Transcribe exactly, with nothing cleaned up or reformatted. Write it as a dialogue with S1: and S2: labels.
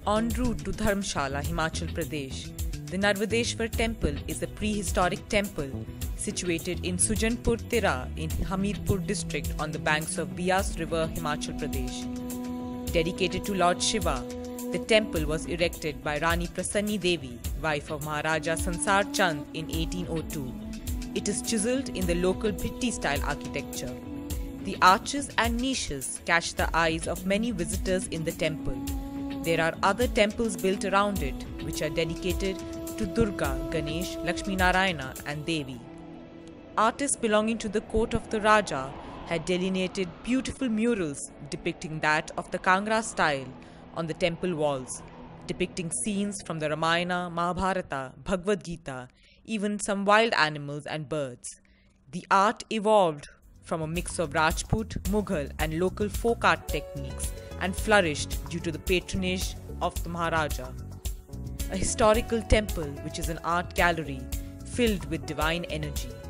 S1: En route to Dharamshala, Himachal Pradesh, the Narvadeshwar temple is a prehistoric temple situated in Sujanpur Tira in Hamirpur district on the banks of Beas River, Himachal Pradesh. Dedicated to Lord Shiva, the temple was erected by Rani Prasanni Devi, wife of Maharaja Sansar Chand in eighteen oh two. It is chiseled in the local Bhitti-style architecture. The arches and niches catch the eyes of many visitors in the temple. There are other temples built around it, which are dedicated to Durga, Ganesh, Lakshmi Narayana and Devi. Artists belonging to the court of the Raja had delineated beautiful murals depicting that of the Kangra style on the temple walls, depicting scenes from the Ramayana, Mahabharata, Bhagavad Gita, even some wild animals and birds. The art evolved from a mix of Rajput, Mughal and local folk art techniques and flourished due to the patronage of the Maharaja. A historical temple which is an art gallery filled with divine energy.